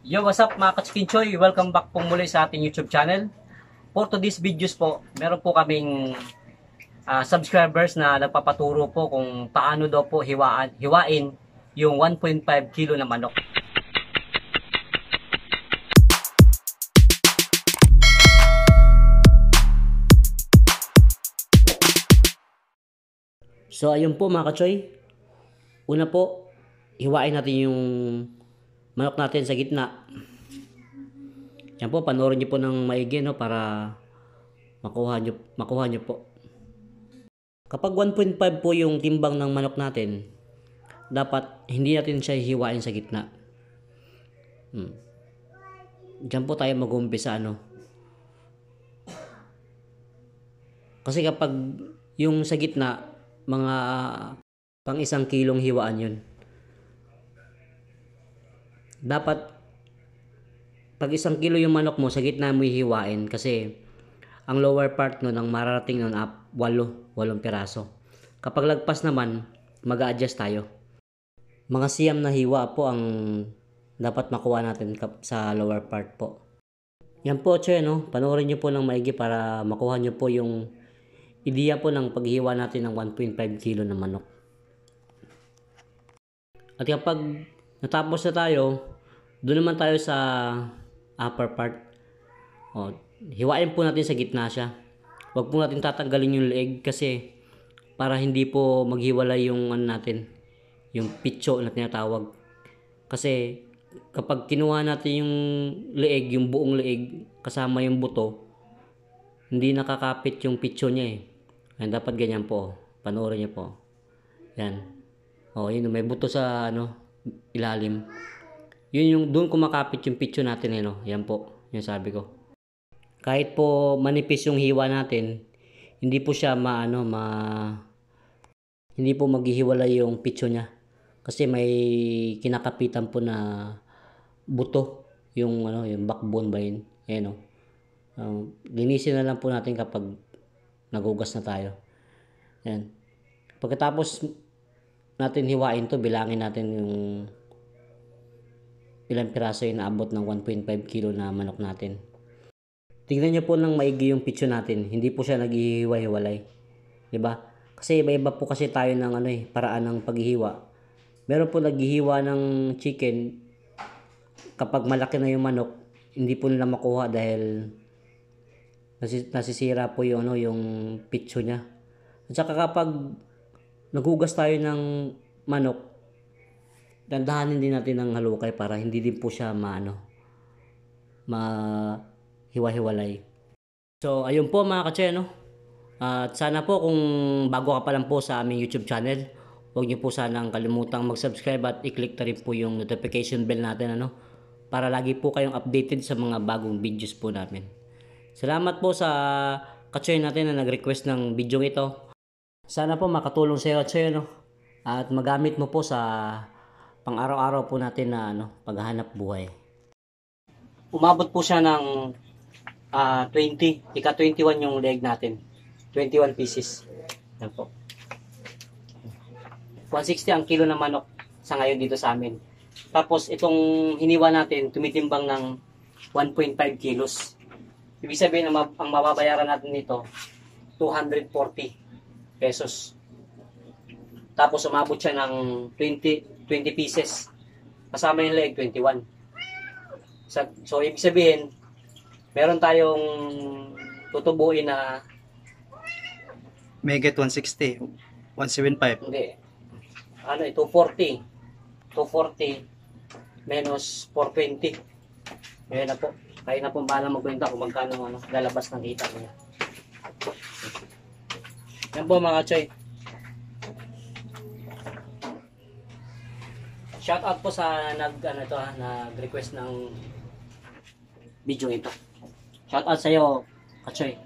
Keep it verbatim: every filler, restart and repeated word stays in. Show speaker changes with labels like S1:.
S1: Yo, what's up mga Kachikin Choy? Welcome back po muli sa ating YouTube channel. For today's videos po, meron po kaming uh, subscribers na nagpapaturo po kung paano daw po hiwaan, hiwain yung one point five kilo na manok. So ayun po mga Kachoy. Una po, hiwain natin yung manok natin sa gitna. Yan po, panoorin niyo po ng maigi, no, para makuha niyo, makuha niyo po. Kapag one point five po yung timbang ng manok natin, dapat hindi natin siya hiwain sa gitna. Hmm. Diyan po tayo mag-umpisa, ano. Kasi kapag yung sa gitna, mga pang isang kilong hiwaan yun. Dapat pag isang kilo yung manok mo, sa gitna mo hihiwain kasi ang lower part nun, ang mararating nun up, walo, walong piraso. Kapag lagpas naman, mag-a-adjust tayo. Mga siyam na hiwa po ang dapat makuha natin sa lower part po. Yan po, Choy, no? Panoorin nyo po ng maigi para makuha nyo po yung ideya po ng paghiwa natin ng one point five kilo na manok. At kapag natapos na tayo, doon naman tayo sa upper part. O, hiwain po natin sa gitna siya. Huwag po natin tatanggalin yung leeg kasi para hindi po maghiwalay yung ano natin, yung pitso na tinatawag. Kasi kapag kinuha natin yung leeg, yung buong leeg kasama yung buto, hindi nakakapit yung pitso niya eh. Yan, dapat ganyan po. Panoorin niyo po. Yan. O, yun, may buto sa ano, ilalim. Yun yung doon kumakapit yung pitso natin eh, no? Yan po, yung sabi ko. Kahit po manipis yung hiwa natin, hindi po siya maano, ma hindi po maghihiwalay yung pitso niya. Kasi may kinakapitan po na buto, yung ano, yung backbone ba yun? Ayan, no? Um, linisin na lang po natin kapag nagugas na tayo. Yan. Pagkatapos natin hiwain to, bilangin natin yung ilang piraso yung naabot ng one point five kilo na manok natin. Tingnan niyo po ng maigi yung pitso natin. Hindi po siya naghihiwa-hiwalay. Diba? Kasi iba-iba po kasi tayo ng ano eh, paraan ng paghihiwa. Meron po naghihiwa ng chicken kapag malaki na yung manok, hindi po nila makuha dahil nasisira po yung ano, yung pitso niya. At saka kapag naghugas tayo ng manok, dandahanin din natin ng halukay para hindi din po siya maano, mahiwa-hiwalay. So ayun po mga Kachoy, no? At sana po kung bago ka pa lang po sa aming YouTube channel, huwag niyo po sanang kalimutang mag-subscribe at i-click na rin po yung notification bell natin, ano, para lagi po kayong updated sa mga bagong videos po namin. Salamat po sa Kachoy natin na nag-request ng video ito. Sana po makatulong sa iyo, Kachoy, no? At magamit mo po sa pang araw-araw po natin na ano, paghahanap buhay. Umabot po siya ng uh, twenty, ika twenty-one yung leg natin. twenty-one pieces. Yan po. one sixty ang kilo ng manok sa ngayon dito sa amin. Tapos itong hiniwa natin tumitimbang ng one point five kilos. Ibig sabihin ang, ang mababayaran natin nito two hundred forty pesos. Tapos umabot siya ng twenty pieces. Kasama yung leg, twenty-one. So, so ibig sabihin, meron tayong tutubuin na
S2: may get one sixty, one seventy-five.
S1: Hindi. Ano, two forty. two forty minus four twenty. Ngayon na po. Kaya na pong bahala magbenta kung magkano ano, lalabas ng kita niya. Yan po mga Choy. Shout out po sa nag ano to, nag-request ng video ito. Shout out sa iyo, Kachoy.